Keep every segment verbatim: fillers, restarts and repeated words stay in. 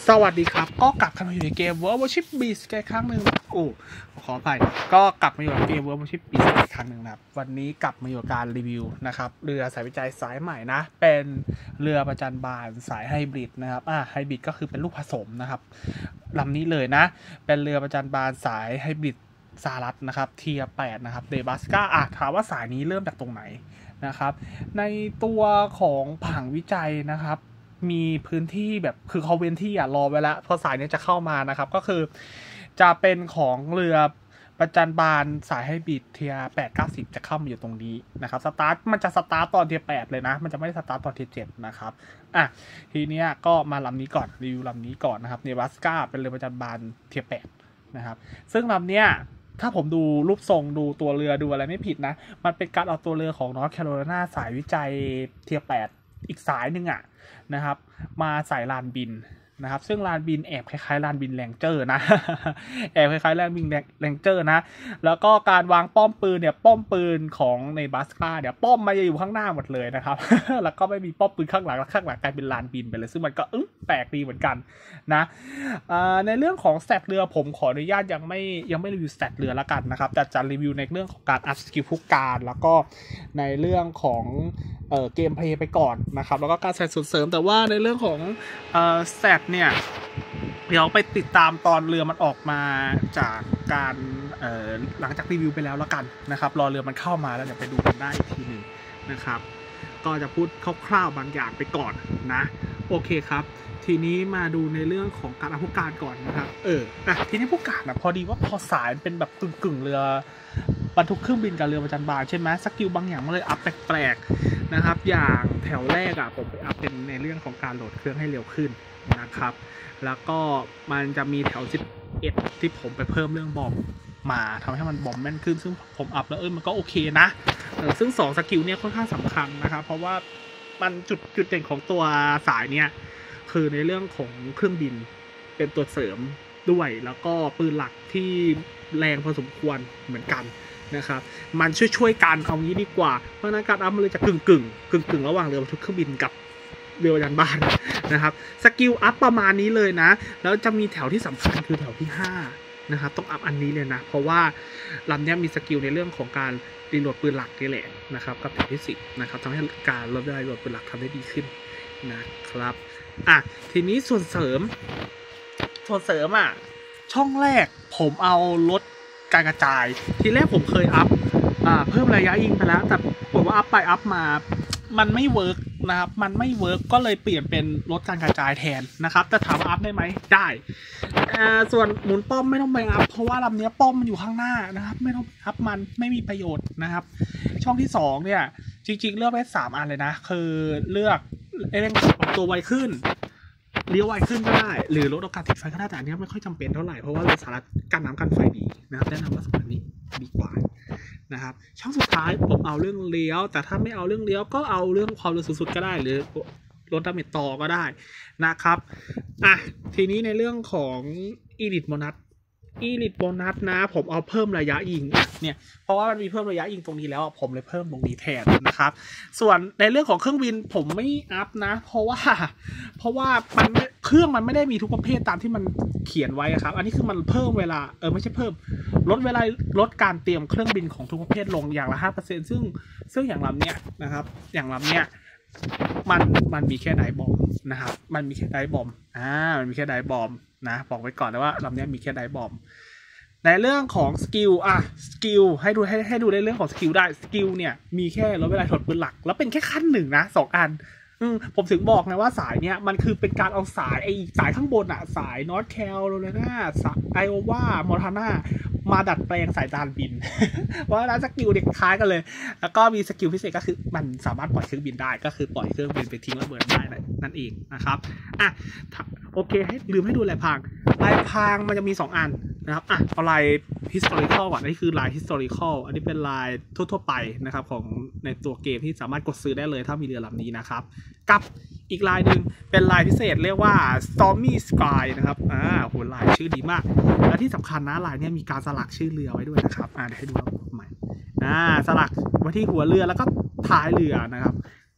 สวัสดีครับก็กลับมาอยู่ในเกม World of Warship Beast อีกครั้งหนึ่งโอ้ขออภัยก็กลับมาอยู่ในเกม World of Warship Beast อีกครั้งหนึ่งนะครับวันนี้กลับมาอยู่การรีวิวนะครับเรือสายวิจัยสายใหม่นะเป็นเรือประจันบานสายไฮบริดนะครับอ่าไฮบริดก็คือเป็นลูกผสมนะครับลำนี้เลยนะเป็นเรือประจันบานสายไฮบริดสหรัฐนะครับเทียร์แปดนะครับเดบัสก้าอ่ะถามว่าสายนี้เริ่มจากตรงไหนนะครับในตัวของผังวิจัยนะครับมีพื้นที่แบบคือเขาเว้นที่อ่ะรอไว้แล้วพอสายนี้จะเข้ามานะครับก็คือจะเป็นของเรือประจันบานสายไฮบริดเทียร์แปด เก้าสิบจะเข้ามาอยู่ตรงนี้นะครับสตาร์ทมันจะสตาร์ทตอนเทียร์แปดเลยนะมันจะไม่ได้สตาร์ทตอนเทียร์เจ็ดนะครับอ่ะทีเนี้ยก็มาลำนี้ก่อนรีวิวลำนี้ก่อนนะครับเนบัสก้าเป็นเรือประจันบานเทียร์แปดนะครับซึ่งลำเนี้ยถ้าผมดูรูปทรงดูตัวเรือดูอะไรไม่ผิดนะมันเป็นการเอาตัวเรือของนอร์ทแคโรไลนาสายวิจัยเทียร์แปดอีกสายหนึ่งอ่ะนะครับมาใส่ลานบินนะครับซึ่งลานบินแอบคล้ายๆลานบินแรงเจอร์นะ แอบคล้ายๆลานบินแรงเจอร์นะแล้วก็การวางป้อมปืนเนี่ยป้อมปืนของในบัสก้าเนี่ยป้อมมาจะอยู่ข้างหน้าหมดเลยนะครับ แล้วก็ไม่มีป้อมปืนข้างหลังแล้วข้างหลังกลายเป็นลานบินไปเลยซึ่งมันก็อึ้งแปลกดีเหมือนกันนะในเรื่องของสแตทเรือผมขออนุญาตยังไม่ยังไม่รีวิวสแตทเรือละกันนะครับแต่จะรีวิวในเรื่องของการอัพสกิลผู้การแล้วก็ในเรื่องของเอ่อเกมเพลย์ไปก่อนนะครับแล้วก็การใส่ส่วนเสริมแต่ว่าในเรื่องของเอ่อสแตทเนี่ยเดี๋ยวไปติดตามตอนเรือมันออกมาจากการเอ่อหลังจากรีวิวไปแล้วละกันนะครับรอเรือมันเข้ามาแล้วเดี๋ยวไปดูกันได้อีกทีหนึ่งนะครับก็จะพูดคร่าวๆบางอย่างไปก่อนนะโอเคครับทีนี้มาดูในเรื่องของการอัพผู้การก่อนนะครับเอออ่ะทีนี้ผู้การนะพอดีว่าพอสายเป็นแบบกึ่งๆเรือบรรทุกเครื่องบินกับเรือประจันบานใช่ไหมสกิลบางอย่างมันเลยอัพแปลกๆนะครับอย่างแถวแรกอ่ะผมไปอัพเป็นในเรื่องของการโหลดเครื่องให้เร็วขึ้นนะครับแล้วก็มันจะมีแถวสิบเอ็ดที่ผมไปเพิ่มเรื่องบอมมาทำให้มันบอมแม่นขึ้นซึ่งผมอัพแล้วเออมันก็โอเคนะเออซึ่งสองสกิลเนี่ยค่อนข้างสำคัญนะครับเพราะว่ามันจุดจุดเด่นของตัวสายเนี่ยคือในเรื่องของเครื่องบินเป็นตัวเสริมด้วยแล้วก็ปืนหลักที่แรงพอสมควรเหมือนกันนะครับมันช่วยๆกันเอางี้ดีกว่าเพราะนั้นการอัพมันเลยจะกึ่งกึ่งกึ่งกึ่งระหว่างเรือบรรทุกเครื่องบินกับเรือประจันบานนะครับสกิลอัพประมาณนี้เลยนะแล้วจะมีแถวที่สำคัญคือแถวที่ห้านะครับต้องอัพอันนี้เลยนะเพราะว่าลำนี้มีสกิลในเรื่องของการรีโหลดปืนหลักนี่แหละนะครับกับแถวที่สิบนะครับทำให้การลดได้รีโหลดปืนหลักทำได้ดีขึ้นนะครับอ่ะทีนี้ส่วนเสริมส่วนเสริมอ่ะช่องแรกผมเอาลดการกระจายทีแรกผมเคยอัพอ่าเพิ่มระยะยิงไปแล้วแต่ผมว่าอัพไปอัพมามันไม่เวิร์กนะครับมันไม่เวิร์กก็เลยเปลี่ยนเป็นลดการกระจายแทนนะครับแต่ถามว่าอัพได้ไหมได้อ่าส่วนหมุนป้อมไม่ต้องไปอัพเพราะว่าลำนี้ป้อมมันอยู่ข้างหน้านะครับไม่ต้องอัพมันไม่มีประโยชน์นะครับช่องที่สองเนี่ยจริงๆเลือกได้สามอันเลยนะคือเลือกเร่งตัวไวขึ้นเลี้ยวไวขึ้นก็ได้หรือลดโอกาสติดไฟก็ได้แต่อันนี้ไม่ค่อยจำเป็นเท่าไหร่เพราะว่าเรือสาระกันน้ำกันไฟดีนะครับแนะนำว่าสองอันนี้ดีกว่านะครับช่องสุดท้ายผมเอาเรื่องเลี้ยวแต่ถ้าไม่เอาเรื่องเลี้ยวก็เอาเรื่องความเร็วสูงสุดก็ได้หรือลดดาเมจต่อก็ได้นะครับอ่ะทีนี้ในเรื่องของอีลิทโบนัสอีลิทโบนัสนะผมเอาเพิ่มระยะยิงเนี่ยเพราะว่ามันมีเพิ่มระยะยิงตรงนี้แล้วผมเลยเพิ่มตรงนี้แทนนะครับส่วนในเรื่องของเครื่องบินผมไม่อัพนะเพราะว่าเพราะว่ามันเครื่องมันไม่ได้มีทุกประเภทตามที่มันเขียนไว้ครับอันนี้คือมันเพิ่มเวลาเออไม่ใช่เพิ่มลดเวลาลดการเตรียมเครื่องบินของทุกประเภทลงอย่างละ ห้าเปอร์เซ็นต์ ซึ่งซึ่งอย่างลำเนี้ยนะครับอย่างลำเนี้ยมันมันมีแค่ไดบอมนะครับมันมีแค่ไดบอมอ่ามันมีแค่ไดบอมนะบอกไว้ก่อนนะว่าลำนี้มีแค่ไดบอมในเรื่องของสกิลอ่ะสกิลให้ดูให้ให้ดูในเรื่องของสกิลได้สกิลเนี่ยมีแค่ลดเวลาถอดปืนหลักแล้วเป็นแค่ขั้นหนึ่งนะสองอันอืมผมถึงบอกนะว่าสายเนี่ยมันคือเป็นการเอาสายไอ้สายข้างบนอะสายนอร์ทแคโรไลนาไอโอวามอนทานามาดัดแปลงสายจานบิน เพราะฉะนั้นสกิลเด็กคล้ายกันเลยแล้วก็มีสกิลพิเศษก็คือมันสามารถปล่อยเครื่องบินได้ก็คือปล่อยเครื่องบินไปทิ้งระเบิดได้นั่นเองนะครับอ่ะโอเคให้ลืมให้ดูลายพรางลายพรางมันจะมีสองอันนะครับอ่ะเอาลาย historical ก่อนนี่คือลาย historical อันนี้เป็นลายทั่วๆไปนะครับของในตัวเกมที่สามารถกดซื้อได้เลยถ้ามีเรือลำนี้นะครับกับอีกลายหนึ่งเป็นลายพิเศษเรียกว่า Stormy Sky นะครับอ่าโหลายชื่อดีมากและที่สำคัญนะลายนี้มีการสลักชื่อเรือไว้ด้วยนะครับอ่าเดี๋ยวให้ดูใหม่อ่าสลักไว้ที่หัวเรือแล้วก็ท้ายเรือนะครับ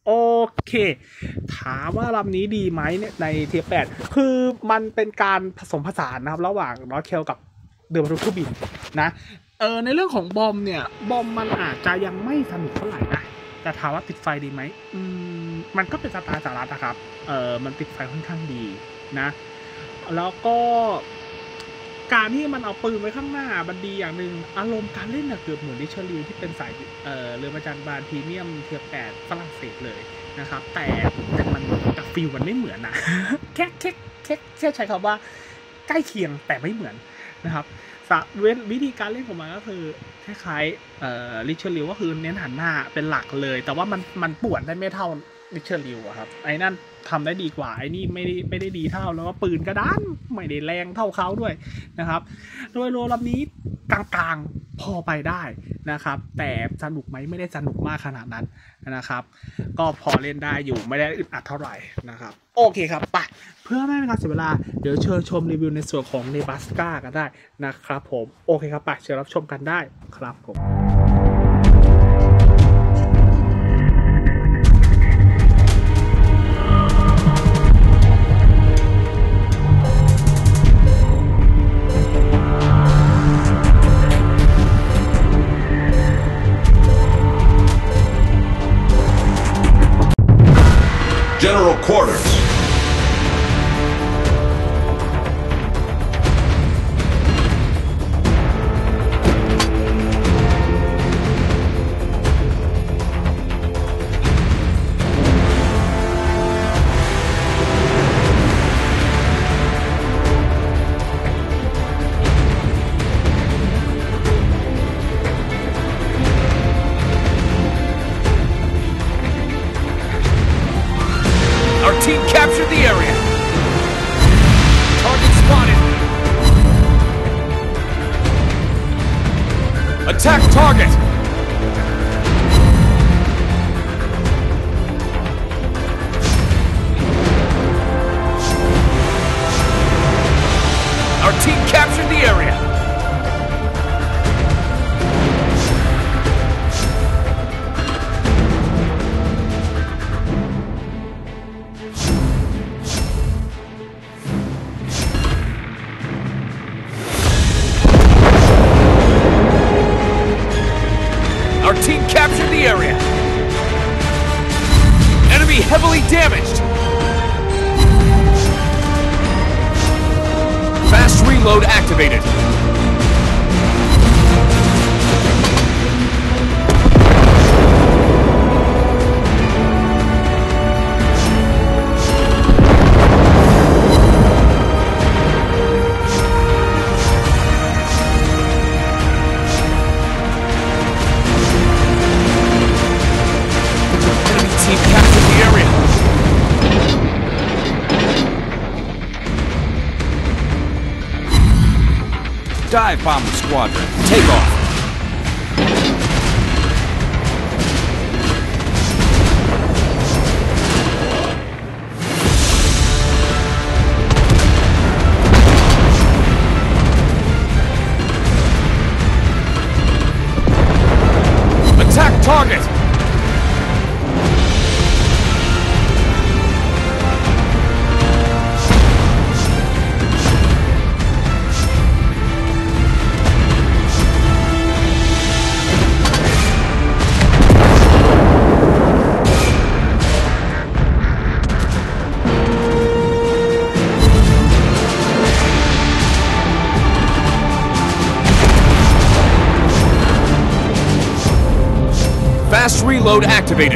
โอเคถามว่าลำนี้ดีไหมเนี่ยในเทียร์แปดคือมันเป็นการผสมผสานนะครับระหว่างนอร์เคลกับเดอร์มารูทูบินนะเออในเรื่องของบอมเนี่ยบอมมันอาจจะยังไม่สนุกเท่าไหร่นะแต่ถามว่าติดไฟดีไหมอืมมันก็เป็นสไตล์สหรัฐนะครับเออมันติดไฟค่อนข้างดีนะแล้วก็การที่มันเอาปืนไว้ข้างหน้ามันดีอย่างหนึ่งอารมณ์การเล่นเกือบเหมือนดิชลิวที่เป็นสายเอ่อเรือประจันบานพรีเมียมเทียร์แปดฝรั่งเศสเลยนะครับแต่แต่มันกับฟิลมันไม่เหมือนนะแค่แค่แค่แค่ใช้คำว่าใกล้เคียงแต่ไม่เหมือนนะครับวิธีการเล่นของมันก็คือคล้ายๆเอ่อดิชลิวก็คือเน้นหันหน้าเป็นหลักเลยแต่ว่ามันมันป่วนได้ไม่เท่าดิชลิวครับไอ้นั่นทำได้ดีกว่าไอ้นี่ไม่ได้ไม่ได้ดีเท่าแล้วก็ปืนกระด้านไม่ได้แรงเท่าเขาด้วยนะครับโดยรวมลำนี้กลางๆพอไปได้นะครับแต่สนุกไหมไม่ได้สนุกมากขนาดนั้นนะครับก็พอเล่นได้อยู่ไม่ได้อึดอัดเท่าไหร่นะครับโอเคครับไปเพื่อไม่ให้เป็นการเสียเวลาเดี๋ยวเชิญชมรีวิวในส่วนของเนบราสกากันได้นะครับผมโอเคครับไปเชิญรับชมกันได้ครับผม General Quarters. Team captured the area. Target spotted. Attack target. Our team captured the area. Our team captured the area. Enemy heavily damaged. Fast reload activated. Dive Bomber Squadron, take off! Attack target! Fast reload activated.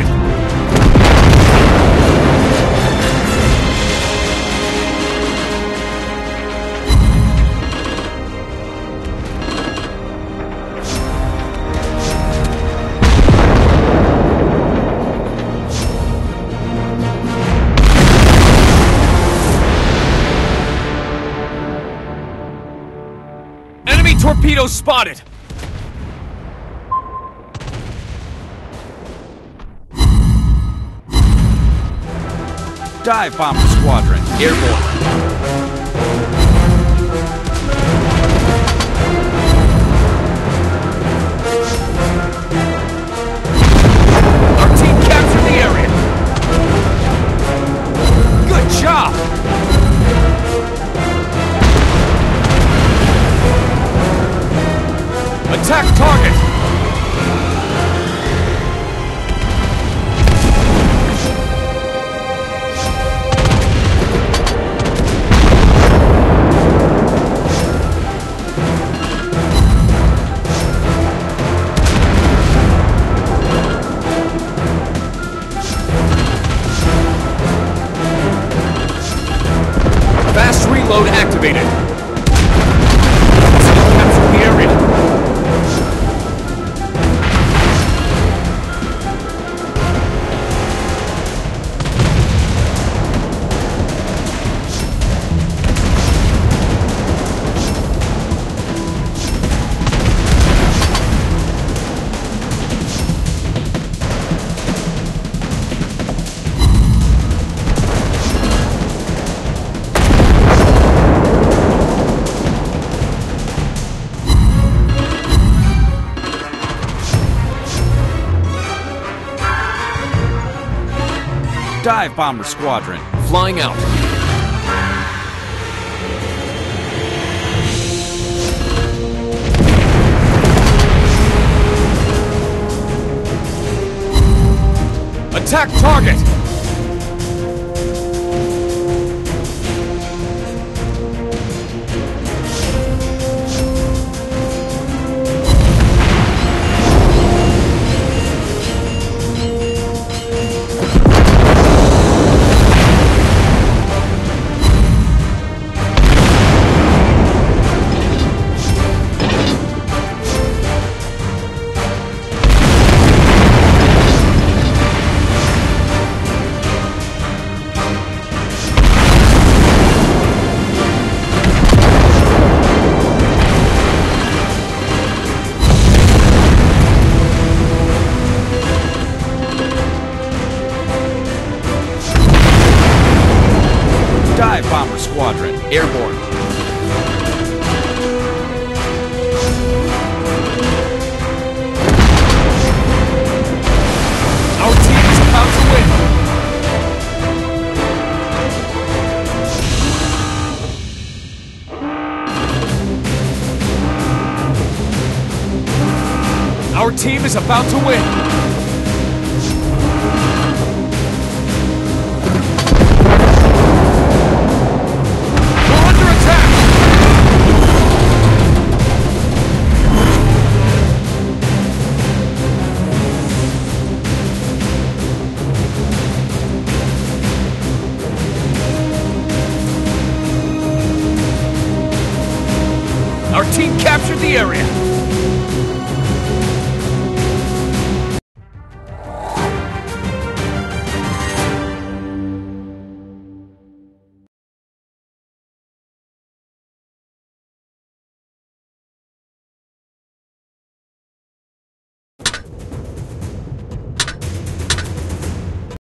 Enemy torpedoes spotted. Dive Bomber Squadron, airborne. Our team captured the area. Attack target! Fast reload activated. Capture the area. Dive Bomber Squadron, flying out. Attack target! Dive Bomber Squadron, airborne. Our team is about to win. Our team is about to win. Our team captured the area.